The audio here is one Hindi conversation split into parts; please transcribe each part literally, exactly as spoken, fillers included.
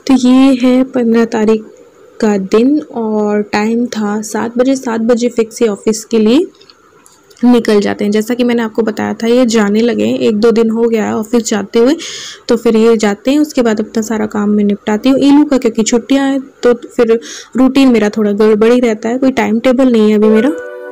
तो ये है पंद्रह तारीख का दिन और टाइम था सात बजे। सात बजे फिक्स ही ऑफिस के लिए निकल जाते हैं। जैसा कि मैंने आपको बताया था ये जाने लगे हैं, एक दो दिन हो गया है ऑफिस जाते हुए, तो फिर ये जाते हैं। उसके बाद अपना सारा काम मैं निपटाती हूँ। ईलू का क्योंकि छुट्टियाँ हैं तो फिर रूटीन मेरा थोड़ा गड़बड़ ही रहता है, कोई टाइम टेबल नहीं है अभी मेरा।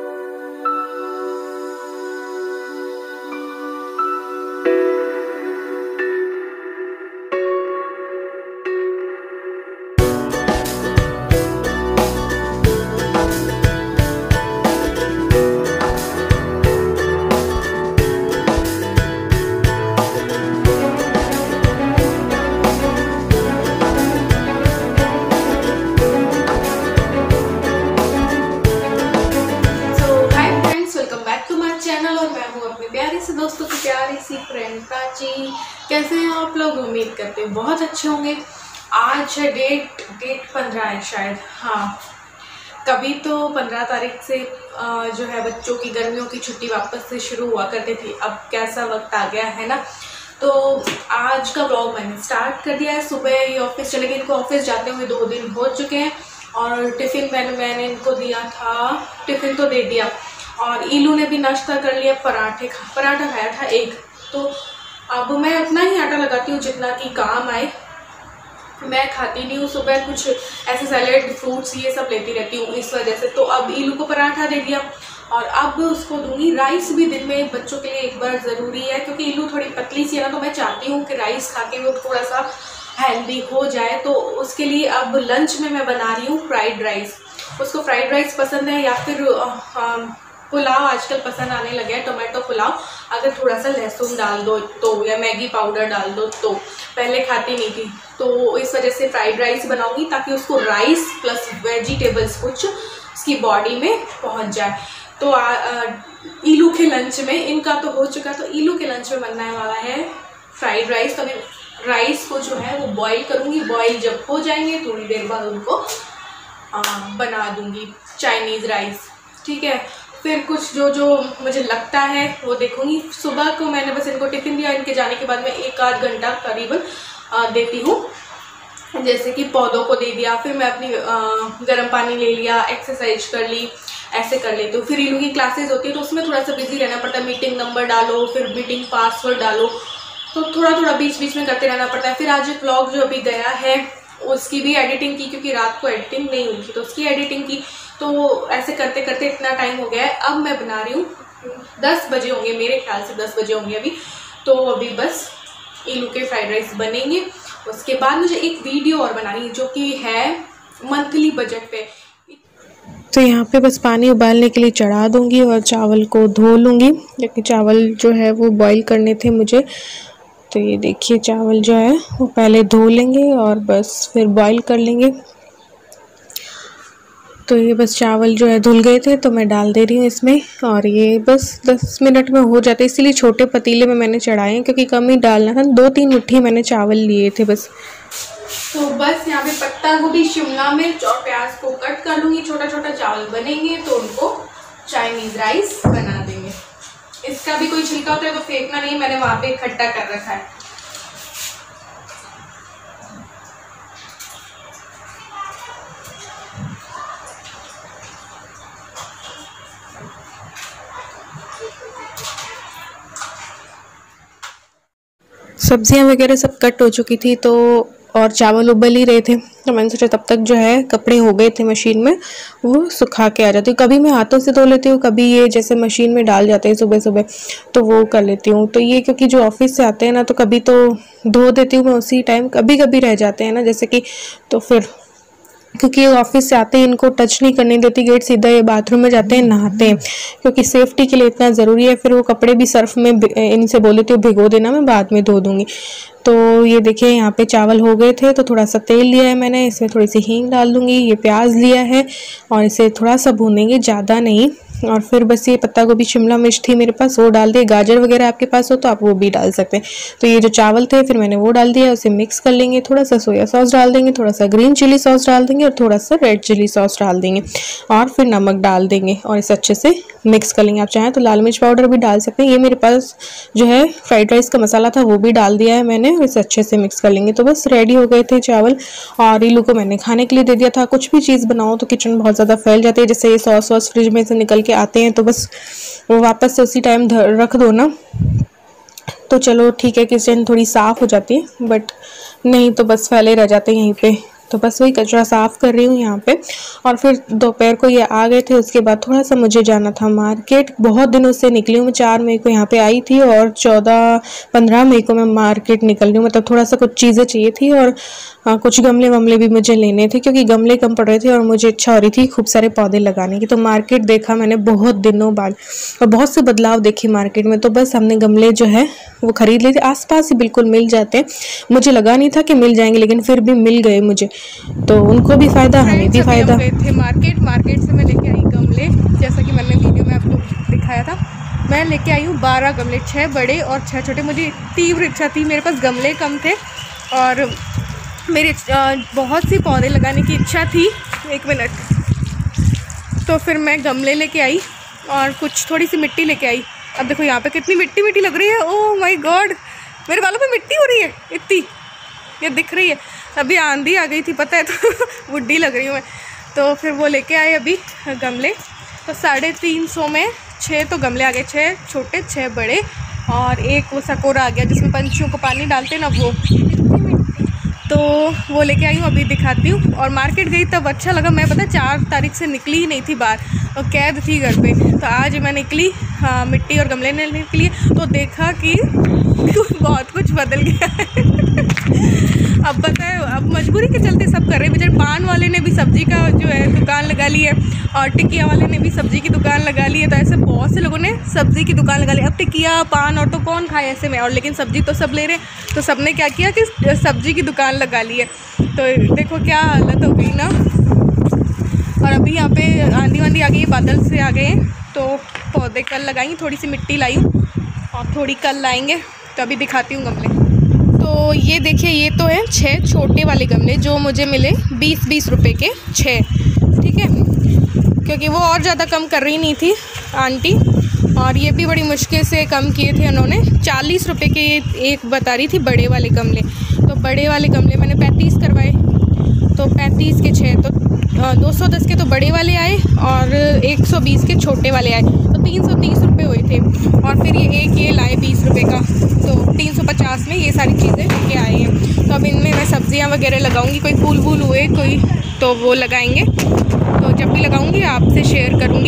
चैनल और मैं हूँ अपने प्यारे से दोस्तों की प्यारी सी फ्रेंड प्राची। कैसे हैं आप लोग? उम्मीद करते हैं बहुत अच्छे होंगे। आज है डेट डेट पंद्रह है शायद, हाँ। कभी तो पंद्रह तारीख से जो है बच्चों की गर्मियों की छुट्टी वापस से शुरू हुआ करती थी, अब कैसा वक्त आ गया है ना। तो आज का व्लॉग मैंने स्टार्ट कर दिया है। सुबह ये ऑफिस चले गए, इनको ऑफिस जाते हुए दो दिन हो चुके हैं और टिफ़िन मैंने मैंने इनको दिया था, टिफ़िन तो दे दिया और ईलू ने भी नाश्ता कर लिया। पराठे खा पराठा खाया था एक। तो अब मैं उतना ही आटा लगाती हूँ जितना कि काम आए, मैं खाती नहीं हूँ सुबह कुछ ऐसे सैलेड फ्रूट्स ये सब लेती रहती हूँ इस वजह से। तो अब ईलू को पराठा दे दिया और अब उसको दूंगी राइस भी। दिन में बच्चों के लिए एक बार ज़रूरी है क्योंकि ईलू थोड़ी पतली सी है ना, तो मैं चाहती हूँ कि राइस खा के वो थोड़ा सा हेल्दी हो जाए। तो उसके लिए अब लंच में मैं बना रही हूँ फ्राइड राइस। उसको फ्राइड राइस पसंद है या फिर आ, पुलाव आजकल पसंद आने लगे हैं, टोमेटो पुलाव। अगर थोड़ा सा लहसुन डाल दो तो या मैगी पाउडर डाल दो तो, पहले खाती नहीं थी तो इस वजह से फ्राइड राइस बनाऊंगी ताकि उसको राइस प्लस वेजिटेबल्स कुछ उसकी बॉडी में पहुंच जाए। तो आ, आ, ईलू के लंच में, इनका तो हो चुका, तो ईलू के लंच में बनने वाला है फ्राइड राइस। तो मैं राइस को जो है वो बॉईल करूँगी। बॉईल जब हो जाएंगे थोड़ी देर बाद उनको आ, बना दूँगी चाइनीज़ राइस, ठीक है। फिर कुछ जो जो मुझे लगता है वो देखूंगी। सुबह को मैंने बस इनको टिफ़िन दिया, इनके जाने के बाद मैं एक आध घंटा करीबन देती हूँ। जैसे कि पौधों को दे दिया, फिर मैं अपनी गर्म पानी ले लिया, एक्सरसाइज कर ली, ऐसे कर लेती हूँ। फिर इन लोगों की क्लासेस होती है तो उसमें थोड़ा सा बिजी रहना पड़ता है। मीटिंग नंबर डालो, फिर मीटिंग पासवर्ड डालो, तो थोड़ा थोड़ा बीच बीच में करते रहना पड़ता है। फिर आज एक व्लॉग जो अभी गया है उसकी भी एडिटिंग की, क्योंकि रात को एडिटिंग नहीं हुई थी तो उसकी एडिटिंग की। तो ऐसे करते करते इतना टाइम हो गया है। अब मैं बना रही हूँ, दस बजे होंगे मेरे ख्याल से, दस बजे होंगे अभी। तो अभी बस ईलू के फ्राइड राइस बनेंगे। उसके बाद मुझे एक वीडियो और बनानी है जो कि है मंथली बजट पे। तो यहाँ पे बस पानी उबालने के लिए चढ़ा दूँगी और चावल को धो लूँगी, क्योंकि चावल जो है वो बॉईल करने थे मुझे। तो ये देखिए चावल जो है वो पहले धो लेंगे और बस फिर बॉईल कर लेंगे। तो ये बस चावल जो है धुल गए थे तो मैं डाल दे रही हूँ इसमें और ये बस दस मिनट में हो जाते, इसीलिए छोटे पतीले में मैंने चढ़ाए हैं क्योंकि कम ही डालना था। दो तीन मुट्ठी मैंने चावल लिए थे बस। तो बस यहाँ पे पत्ता गोभी, शिमला मिर्च और प्याज को कट कर लूँगी, छोटा छोटा चावल बनेंगे तो उनको चाइनीज़ राइस बना देंगे। इसका भी कोई छिलका होता है तो फेंकना नहीं, मैंने वहाँ पे इकट्ठा कर रखा है। सब्जियां वगैरह सब कट हो चुकी थी तो और चावल उबल ही रहे थे तो मैंने सोचा तब तक जो है कपड़े हो गए थे मशीन में, वो सुखा के आ जाती हूँ। कभी मैं हाथों से धो लेती हूँ, कभी ये जैसे मशीन में डाल जाते हैं सुबह सुबह तो वो कर लेती हूँ। तो ये क्योंकि जो ऑफिस से आते हैं ना तो कभी तो धो देती हूँ मैं उसी टाइम, कभी कभी रह जाते हैं ना जैसे कि, तो फिर क्योंकि ऑफिस से आते हैं इनको टच नहीं करने देती गेट, सीधा ये बाथरूम में जाते हैं नहाते हैं क्योंकि सेफ्टी के लिए इतना ज़रूरी है। फिर वो कपड़े भी सर्फ में इनसे बोल देती हूँ भिगो देना, मैं बाद में धो दूँगी। तो ये देखिए यहाँ पे चावल हो गए थे तो थोड़ा सा तेल लिया है मैंने, इसमें थोड़ी सी हींग डाल दूँगी, ये प्याज लिया है और इसे थोड़ा सा भूनेंगे, ज़्यादा नहीं, और फिर बस ये पत्ता गोभी शिमला मिर्च थी मेरे पास, वो डाल दिए। गाजर वगैरह आपके पास हो तो आप वो भी डाल सकते हैं। तो ये जो चावल थे फिर मैंने वो डाल दिया, उसे मिक्स कर लेंगे। थोड़ा सा सोया सॉस डाल देंगे, थोड़ा सा ग्रीन चिली सॉस डाल देंगे और थोड़ा सा रेड चिली सॉस डाल देंगे और फिर नमक डाल देंगे और इसे अच्छे से मिक्स कर लेंगे। आप चाहें तो लाल मिर्च पाउडर भी डाल सकते हैं। ये मेरे पास जो है फ्राइड राइस का मसाला था वो भी डाल दिया है मैंने, इसे अच्छे से मिक्स कर लेंगे। तो बस रेडी हो गए थे चावल। और इलू को मैंने खाने के लिए दे दिया था। कुछ भी चीज़ बनाओ तो किचन बहुत ज़्यादा फैल जाती है, जैसे ये सॉस वॉस फ्रिज में से निकल के आते हैं तो बस वो वापस से उसी टाइम रख दो ना, तो चलो ठीक है किचन थोड़ी साफ़ हो जाती है, बट नहीं तो बस फैले रह जाते हैं यहीं पे। तो बस वही कचरा साफ़ कर रही हूँ यहाँ पे। और फिर दोपहर को ये आ गए थे, उसके बाद थोड़ा सा मुझे जाना था मार्केट। बहुत दिनों से निकली हूँ मैं, चार मई को यहाँ पे आई थी और चौदह पंद्रह मई को मैं मार्केट निकल रही हूँ। मतलब थोड़ा सा कुछ चीज़ें चाहिए थी और हाँ, कुछ गमले वमले भी मुझे लेने थे क्योंकि गमले कम पड़ रहे थे और मुझे इच्छा हो रही थी खूब सारे पौधे लगाने की। तो मार्केट देखा मैंने बहुत दिनों बाद और बहुत से बदलाव देखे मार्केट में। तो बस हमने गमले जो है वो खरीद लिए थे, आसपास ही बिल्कुल मिल जाते हैं। मुझे लगा नहीं था कि मिल जाएंगे लेकिन फिर भी मिल गए मुझे, तो उनको भी फ़ायदा हमें भी फ़ायदा। गए थे मार्केट मार्केट से मैं लेके आई गमले, जैसा कि मैंने वीडियो में आपको दिखाया था। मैं लेके आई हूँ बारह गमले, छः बड़े और छः छोटे। मुझे तीव्र इच्छा थी, मेरे पास गमले कम थे और मेरे बहुत सी पौधे लगाने की इच्छा थी। एक मिनट। तो फिर मैं गमले लेके आई और कुछ थोड़ी सी मिट्टी लेके आई। अब देखो यहाँ पे कितनी मिट्टी मिट्टी लग रही है। ओह माय गॉड, मेरे बालों पे मिट्टी हो रही है इतनी, ये दिख रही है। अभी आंधी आ गई थी पता है, तो बुड्ढी लग रही हूँ मैं। तो फिर वो लेके आए अभी गमले। तो साढ़े तीन सौ में छः तो गमले आ गए, छः छोटे छः बड़े और एक वो सकोरा आ गया जिसमें पंछियों को पानी डालते ना वो। तो वो लेके आई हूँ, अभी दिखाती हूँ। और मार्केट गई तब अच्छा लगा। मैं पता चार तारीख से निकली ही नहीं थी बाहर और कैद थी घर पे। तो आज मैं निकली हाँ मिट्टी और गमले लेने के लिए, तो देखा कि बहुत कुछ बदल गया है। अब पता है, अब मजबूरी के चलते सब कर रहे हैं। बेचारे पान वाले ने भी सब्जी का जो है दुकान लगा ली है और टिकिया वाले ने भी सब्जी की दुकान लगा ली है। तो ऐसे बहुत से लोगों ने सब्जी की दुकान लगा ली। अब टिकिया पान और तो कौन खाए ऐसे में, और लेकिन सब्जी तो सब ले रहे हैं। तो सब ने क्या किया कि सब्जी की दुकान लगा ली है। तो देखो क्या हालत हो गई ना। और अभी यहाँ पे आंधी वांधी आ गई है, बादल से आ गए हैं। तो पौधे कल लगाएंगे, थोड़ी सी मिट्टी लाई हूँ और थोड़ी कल लाएंगे। तो अभी दिखाती हूँ गमले। तो ये देखिए, ये तो है छः छोटे वाले गमले जो मुझे मिले बीस बीस रुपए के छः, ठीक है, क्योंकि वो और ज़्यादा कम कर रही नहीं थी आंटी। और ये भी बड़ी मुश्किल से कम किए थे उन्होंने, चालीस रुपए के एक बता रही थी बड़े वाले गमले। तो बड़े वाले गमले मैंने पैंतीस करवाए, तो पैंतीस के छः तो दो सौ दस के तो बड़े वाले आए और एक सौ बीस के छोटे वाले आए, तो तीन सौ तीस रुपये हुए थे। और फिर ये एक ये लाए बीस रुपये का, तो तीन सौ पचास में ये सारी चीज़ें लेके आए हैं। तो अब इनमें मैं सब्जियां वगैरह लगाऊंगी, कोई फूल वूल हुए कोई तो वो लगाएंगे। तो जब भी लगाऊंगी आपसे शेयर करूंगी।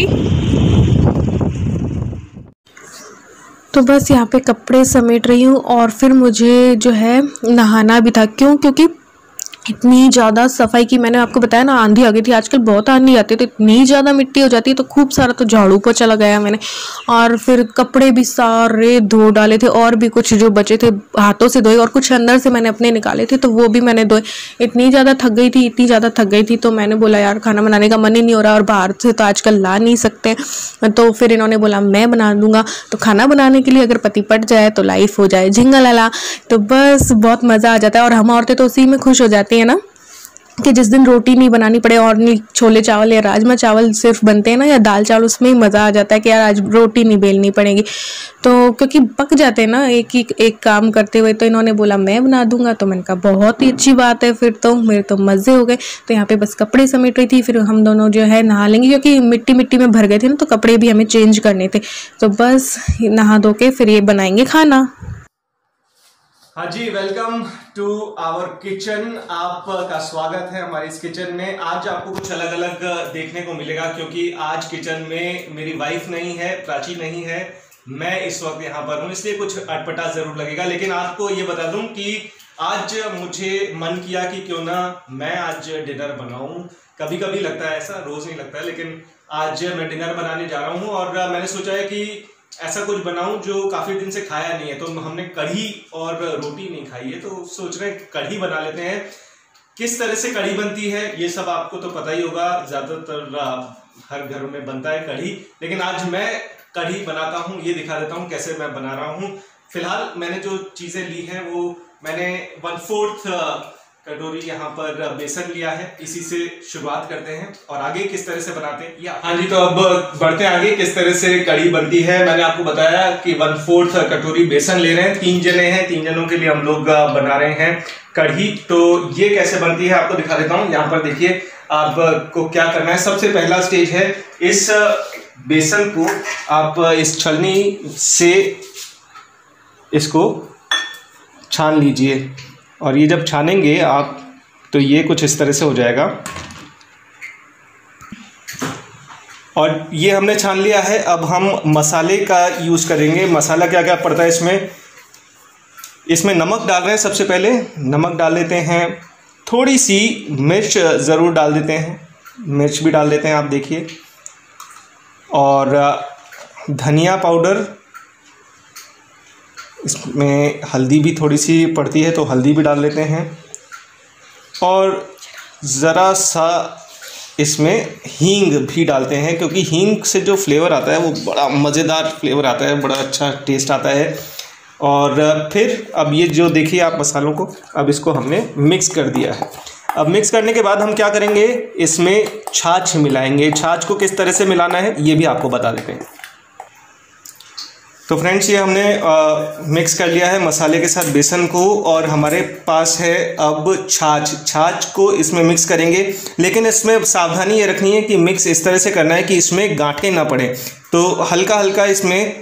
तो बस यहाँ पे कपड़े समेट रही हूँ और फिर मुझे जो है नहाना भी था। क्यों? क्योंकि इतनी ज़्यादा सफाई की, मैंने आपको बताया ना आंधी आ गई थी, आजकल बहुत आंधी आती है तो इतनी ज़्यादा मिट्टी हो जाती है। तो खूब सारा तो झाड़ू पोछा लगाया मैंने और फिर कपड़े भी सारे धो डाले थे और भी कुछ जो बचे थे हाथों से धोए और कुछ अंदर से मैंने अपने निकाले थे तो वो भी मैंने धोए। इतनी ज़्यादा थक गई थी इतनी ज़्यादा थक गई थी तो मैंने बोला यार खाना बनाने का मन ही नहीं हो रहा और बाहर से तो आजकल ला नहीं सकते। तो फिर इन्होंने बोला मैं बना दूंगा। तो खाना बनाने के लिए अगर पति पट जाए तो लाइफ हो जाए झिंगा लाला। तो बस बहुत मज़ा आ जाता है और हम औरतें तो उसी में खुश हो जाती हैं ना कि जिस दिन रोटी नहीं बनानी पड़े और नहीं छोले चावल या राजमा चावल सिर्फ बनते हैं ना या दाल चावल, उसमें ही मज़ा आ जाता है कि यार आज रोटी नहीं बेलनी पड़ेगी। तो क्योंकि पक जाते हैं ना एक ही एक काम करते हुए। तो इन्होंने बोला मैं बना दूंगा, तो मैंने कहा बहुत ही अच्छी बात है, फिर तो मेरे तो मज़े हो गए। तो यहाँ पे बस कपड़े समेट रही थी, फिर हम दोनों जो है नहा लेंगे क्योंकि मिट्टी मिट्टी में भर गए थे ना तो कपड़े भी हमें चेंज करने थे। तो बस नहा धो के फिर ये बनाएंगे खाना। हाँ जी, वेलकम टू आवर किचन। आपका स्वागत है हमारी इस किचन में। आज आपको कुछ अलग अलग देखने को मिलेगा क्योंकि आज किचन में मेरी वाइफ नहीं है, प्राची नहीं है, मैं इस वक्त यहाँ पर हूँ, इसलिए कुछ अटपटा जरूर लगेगा। लेकिन आपको ये बता दूं कि आज मुझे मन किया कि क्यों ना मैं आज डिनर बनाऊं। कभी कभी लगता है ऐसा, रोज नहीं लगता है, लेकिन आज मैं डिनर बनाने जा रहा हूँ और मैंने सोचा है कि ऐसा कुछ बनाऊं जो काफी दिन से खाया नहीं है। तो हमने कढ़ी और रोटी नहीं खाई है तो सोच रहे हैं कढ़ी बना लेते हैं। किस तरह से कढ़ी बनती है ये सब आपको तो पता ही होगा, ज्यादातर हर घर में बनता है कढ़ी, लेकिन आज मैं कढ़ी बनाता हूँ, ये दिखा देता हूँ कैसे मैं बना रहा हूँ। फिलहाल मैंने जो चीज़ें ली हैं वो मैंने वन फोर्थ कटोरी यहाँ पर बेसन लिया है, इसी से शुरुआत करते हैं और आगे किस तरह से बनाते हैं या हाँ जी। तो अब बढ़ते हैं आगे किस तरह से कढ़ी बनती है। मैंने आपको बताया कि वन फोर्थ कटोरी बेसन ले रहे हैं, तीन जने हैं, तीन जनों के लिए हम लोग बना रहे हैं कढ़ी। तो ये कैसे बनती है आपको दिखा देता हूँ। यहाँ पर देखिए आपको क्या करना है। सबसे पहला स्टेज है, इस बेसन को आप इस छलनी से इसको छान लीजिए और ये जब छानेंगे आप तो ये कुछ इस तरह से हो जाएगा। और ये हमने छान लिया है। अब हम मसाले का यूज़ करेंगे। मसाला क्या क्या पड़ता है इसमें, इसमें नमक डाल रहे हैं। सबसे पहले नमक डाल देते हैं, थोड़ी सी मिर्च ज़रूर डाल देते हैं, मिर्च भी डाल देते हैं आप देखिए, और धनिया पाउडर, इसमें हल्दी भी थोड़ी सी पड़ती है तो हल्दी भी डाल लेते हैं, और ज़रा सा इसमें हींग भी डालते हैं क्योंकि हींग से जो फ्लेवर आता है वो बड़ा मज़ेदार फ्लेवर आता है, बड़ा अच्छा टेस्ट आता है। और फिर अब ये जो देखिए आप मसालों को, अब इसको हमने मिक्स कर दिया है। अब मिक्स करने के बाद हम क्या करेंगे, इसमें छाछ मिलाएंगे। छाछ को किस तरह से मिलाना है ये भी आपको बता देते हैं। तो फ्रेंड्स ये हमने आ, मिक्स कर लिया है मसाले के साथ बेसन को, और हमारे पास है अब छाछ। छाछ को इसमें मिक्स करेंगे, लेकिन इसमें सावधानी ये रखनी है कि मिक्स इस तरह से करना है कि इसमें गांठें ना पड़े। तो हल्का हल्का इसमें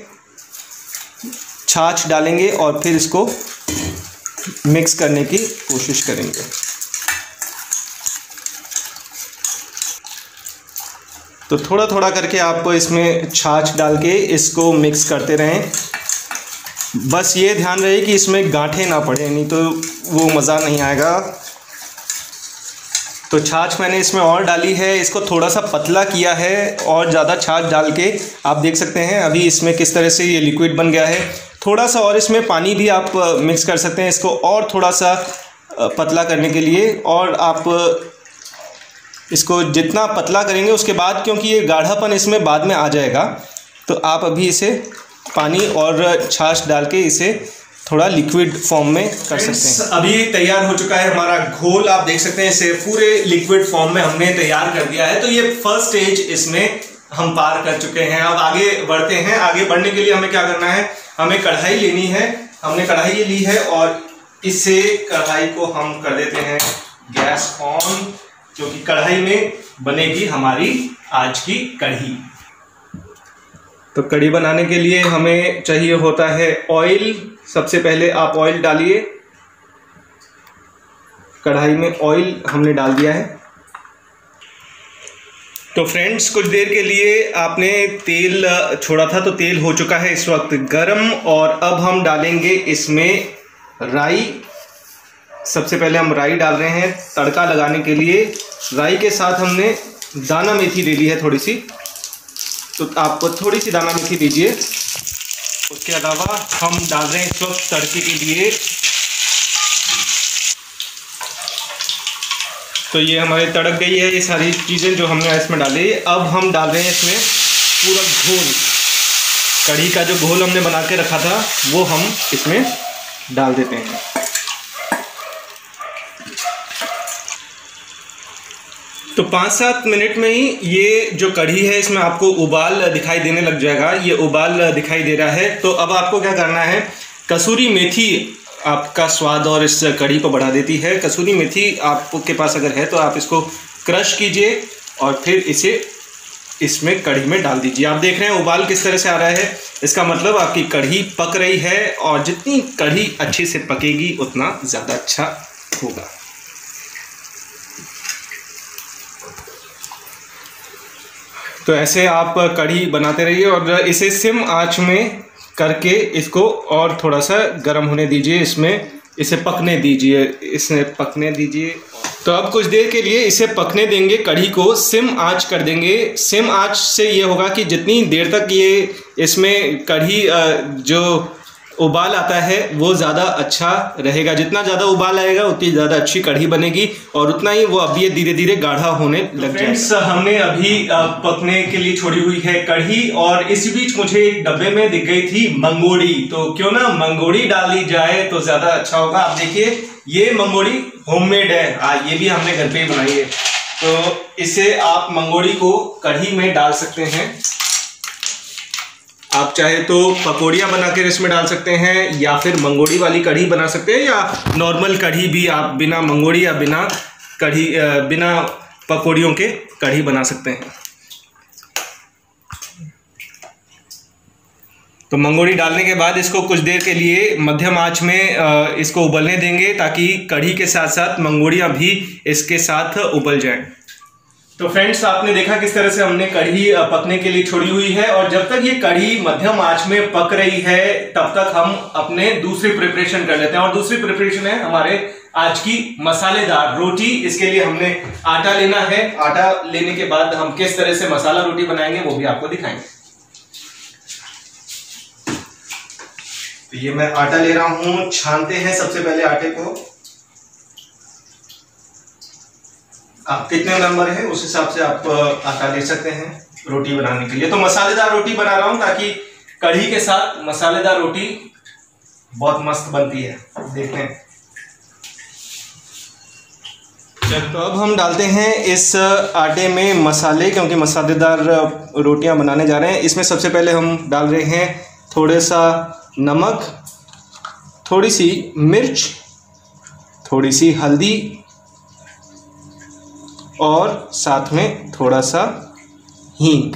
छाछ डालेंगे और फिर इसको मिक्स करने की कोशिश करेंगे। तो थोड़ा थोड़ा करके आपको इसमें छाछ डाल के इसको मिक्स करते रहें। बस ये ध्यान रहे कि इसमें गांठें ना पड़े, नहीं तो वो मज़ा नहीं आएगा। तो छाछ मैंने इसमें और डाली है, इसको थोड़ा सा पतला किया है और ज़्यादा छाछ डाल के आप देख सकते हैं अभी इसमें किस तरह से ये लिक्विड बन गया है। थोड़ा सा और इसमें पानी भी आप मिक्स कर सकते हैं इसको और थोड़ा सा पतला करने के लिए। और आप इसको जितना पतला करेंगे उसके बाद, क्योंकि ये गाढ़ापन इसमें बाद में आ जाएगा, तो आप अभी इसे पानी और छाछ डाल के इसे थोड़ा लिक्विड फॉर्म में कर सकते हैं। अभी तैयार हो चुका है हमारा घोल, आप देख सकते हैं इसे पूरे लिक्विड फॉर्म में हमने तैयार कर दिया है। तो ये फर्स्ट स्टेज इसमें हम पार कर चुके हैं। अब आगे बढ़ते हैं। आगे बढ़ने के लिए हमें क्या करना है, हमें कढ़ाई लेनी है। हमने कढ़ाई ली है और इसे कढ़ाई को हम कर देते हैं गैस ऑन, क्योंकि कढ़ाई में बनेगी हमारी आज की कढ़ी। तो कढ़ी बनाने के लिए हमें चाहिए होता है ऑयल। सबसे पहले आप ऑयल डालिए। कढ़ाई में ऑयल हमने डाल दिया है। तो फ्रेंड्स कुछ देर के लिए आपने तेल छोड़ा था, तो तेल हो चुका है इस वक्त गरम, और अब हम डालेंगे इसमें राई। सबसे पहले हम राई डाल रहे हैं तड़का लगाने के लिए। राई के साथ हमने दाना मेथी ले ली है थोड़ी सी, तो आप थोड़ी सी दाना मेथी दीजिए। उसके अलावा हम डाल रहे हैं इस वक्त तड़के के लिए, तो ये हमारे तड़क गई है ये सारी चीज़ें जो हमने इसमें डाली। अब हम डाल रहे हैं इसमें पूरा घोल, कढ़ी का जो घोल हमने बना के रखा था वो हम इसमें डाल देते हैं। तो पाँच सात मिनट में ही ये जो कढ़ी है इसमें आपको उबाल दिखाई देने लग जाएगा। ये उबाल दिखाई दे रहा है। तो अब आपको क्या करना है, कसूरी मेथी आपका स्वाद और इस कढ़ी को बढ़ा देती है। कसूरी मेथी आपके पास अगर है तो आप इसको क्रश कीजिए और फिर इसे इसमें कढ़ी में डाल दीजिए। आप देख रहे हैं उबाल किस तरह से आ रहा है, इसका मतलब आपकी कढ़ी पक रही है, और जितनी कढ़ी अच्छे से पकेगी उतना ज़्यादा अच्छा होगा। तो ऐसे आप कढ़ी बनाते रहिए और इसे सिम आंच में करके इसको और थोड़ा सा गर्म होने दीजिए, इसमें इसे पकने दीजिए, इसे पकने दीजिए। तो अब कुछ देर के लिए इसे पकने देंगे, कढ़ी को सिम आंच कर देंगे। सिम आंच से ये होगा कि जितनी देर तक ये इसमें कढ़ी जो उबाल आता है वो ज़्यादा अच्छा रहेगा। जितना ज़्यादा उबाल आएगा उतनी ज़्यादा अच्छी कढ़ी बनेगी और उतना ही वो अभी धीरे धीरे गाढ़ा होने लग जाएगा। हमने अभी पकने के लिए छोड़ी हुई है कढ़ी और इसी बीच मुझे एक डब्बे में दिख गई थी मंगोड़ी, तो क्यों ना मंगोड़ी डाली जाए तो ज़्यादा अच्छा होगा। आप देखिए ये मंगोड़ी होममेड है, आ, ये भी हमने घर पे ही बनाई है। तो इसे आप मंगोड़ी को कढ़ी में डाल सकते हैं। आप चाहे तो पकौड़ियाँ बना के इसमें डाल सकते हैं या फिर मंगोड़ी वाली कढ़ी बना सकते हैं या नॉर्मल कढ़ी भी आप बिना मंगोड़ी या बिना कढ़ी बिना पकौड़ियों के कढ़ी बना सकते हैं। तो मंगोड़ी डालने के बाद इसको कुछ देर के लिए मध्यम आंच में इसको उबलने देंगे ताकि कढ़ी के साथ साथ मंगोड़ियाँ भी इसके साथ उबल जाएं। तो फ्रेंड्स आपने देखा किस तरह से हमने कढ़ी पकने के लिए छोड़ी हुई है और जब तक ये कढ़ी मध्यम आंच में पक रही है तब तक हम अपने दूसरी प्रिपरेशन कर लेते हैं। और दूसरी प्रिपरेशन है हमारे आज की मसालेदार रोटी। इसके लिए हमने आटा लेना है। आटा लेने के बाद हम किस तरह से मसाला रोटी बनाएंगे वो भी आपको दिखाएंगे। तो ये मैं आटा ले रहा हूं, छानते हैं सबसे पहले आटे को। आप कितने मेंबर हैं उस हिसाब से आप आटा ले सकते हैं रोटी बनाने के लिए। तो मसालेदार रोटी बना रहा हूं ताकि कढ़ी के साथ मसालेदार रोटी बहुत मस्त बनती है। देखते हैं। तो अब हम डालते हैं इस आटे में मसाले, क्योंकि मसालेदार रोटियां बनाने जा रहे हैं। इसमें सबसे पहले हम डाल रहे हैं थोड़ा सा नमक, थोड़ी सी मिर्च, थोड़ी सी हल्दी और साथ में थोड़ा सा हींग।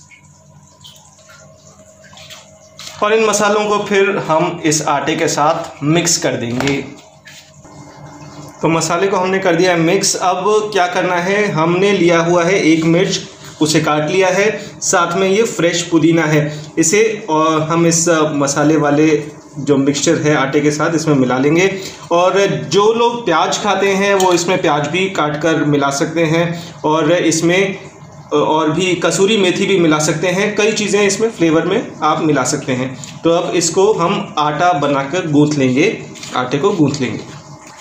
और इन मसालों को फिर हम इस आटे के साथ मिक्स कर देंगे। तो मसाले को हमने कर दिया है मिक्स। अब क्या करना है, हमने लिया हुआ है एक मिर्च, उसे काट लिया है। साथ में ये फ्रेश पुदीना है, इसे और हम इस मसाले वाले जो मिक्सचर है आटे के साथ इसमें मिला लेंगे। और जो लोग प्याज खाते हैं वो इसमें प्याज भी काट कर मिला सकते हैं और इसमें और भी कसूरी मेथी भी मिला सकते हैं। कई चीज़ें इसमें फ्लेवर में आप मिला सकते हैं। तो अब इसको हम आटा बनाकर गूंथ लेंगे, आटे को गूंथ लेंगे।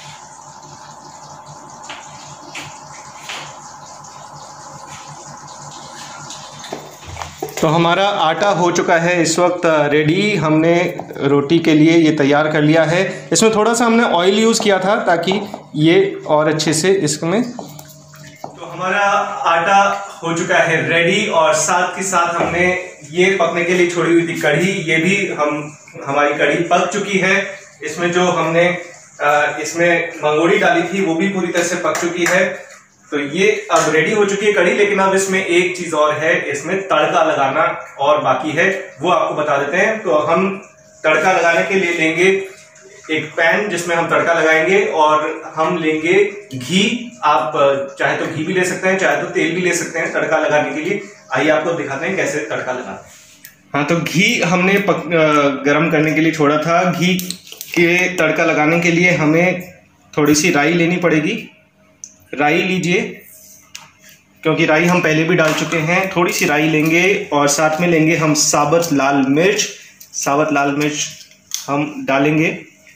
तो हमारा आटा हो चुका है इस वक्त रेडी। हमने रोटी के लिए ये तैयार कर लिया है। इसमें थोड़ा सा हमने ऑयल यूज़ किया था ताकि ये और अच्छे से इसमें। तो हमारा आटा हो चुका है रेडी और साथ के साथ हमने ये पकने के लिए छोड़ी हुई थी कढ़ी, ये भी हम हमारी कढ़ी पक चुकी है। इसमें जो हमने इसमें मंगोड़ी डाली थी वो भी पूरी तरह से पक चुकी है। तो ये अब रेडी हो चुकी है कढ़ी। लेकिन अब इसमें एक चीज और है, इसमें तड़का लगाना और बाकी है, वो आपको बता देते हैं। तो हम तड़का लगाने के लिए लेंगे एक पैन जिसमें हम तड़का लगाएंगे और हम लेंगे घी। आप चाहे तो घी भी ले सकते हैं, चाहे तो तेल भी ले सकते हैं तड़का लगाने के लिए। आइए आपको दिखाते हैं कैसे तड़का लगाते हैं। हाँ, तो घी हमने गर्म करने के लिए छोड़ा था। घी के तड़का लगाने के लिए हमें थोड़ी सी राई लेनी पड़ेगी। राई लीजिए, क्योंकि राई हम पहले भी डाल चुके हैं। थोड़ी सी राई लेंगे और साथ में लेंगे हम साबुत लाल मिर्च। साबुत लाल मिर्च हम डालेंगे।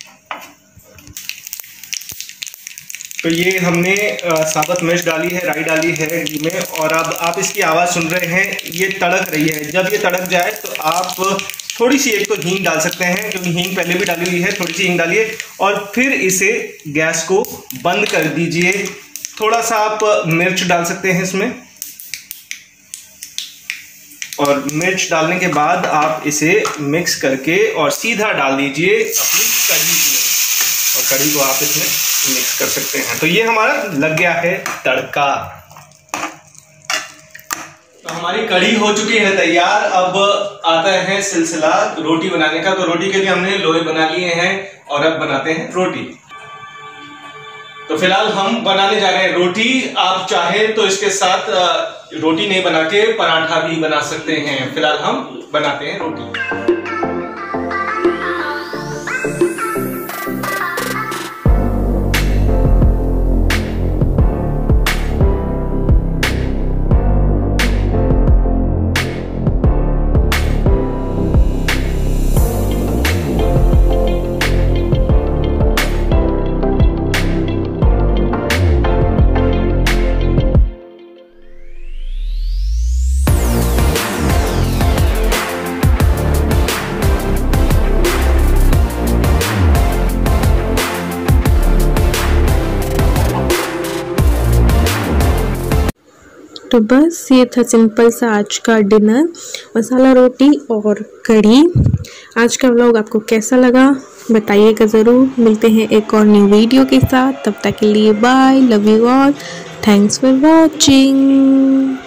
तो ये हमने साबुत मिर्च डाली है, राई डाली है घी में। और अब आप इसकी आवाज़ सुन रहे हैं, ये तड़क रही है। जब ये तड़क जाए तो आप थोड़ी सी एक तो हींग डाल सकते हैं, क्योंकि हींग पहले भी डाली हुई है। थोड़ी सी हींग डालिए और फिर इसे गैस को बंद कर दीजिए। थोड़ा सा आप मिर्च डाल सकते हैं इसमें और मिर्च डालने के बाद आप इसे मिक्स करके और सीधा डाल दीजिए अपनी कढ़ी में और कढ़ी को आप इसमें मिक्स कर सकते हैं। तो ये हमारा लग गया है तड़का। तो हमारी कढ़ी हो चुकी है तैयार। अब आता है सिलसिला रोटी बनाने का। तो रोटी के लिए हमने लोहे बना लिए हैं और अब बनाते हैं रोटी। तो फिलहाल हम बनाने जा रहे हैं रोटी। आप चाहे तो इसके साथ रोटी नहीं बना के पराठा भी बना सकते हैं। फिलहाल हम बनाते हैं रोटी। तो बस ये था सिंपल सा आज का डिनर, मसाला रोटी और कढ़ी। आज का व्लॉग आपको कैसा लगा बताइएगा ज़रूर। मिलते हैं एक और न्यू वीडियो के साथ, तब तक के लिए bye, love you all, thanks for watching.